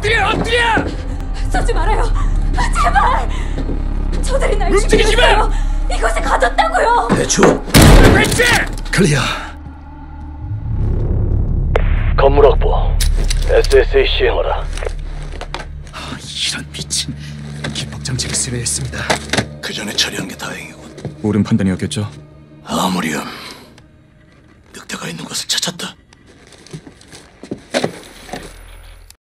엎드려! 쏘지 말아요. 제발. 저들이 날 움직이지 죽였어요. 이곳에 가뒀다고요. 대추. 배치! 클리어. 건물 확보. SSA 시행하라. 이런 미친. 기폭 장치를 쓰려 했습니다. 그 전에 처리한 게 다행이군. 옳은 판단이었겠죠? 아무렴.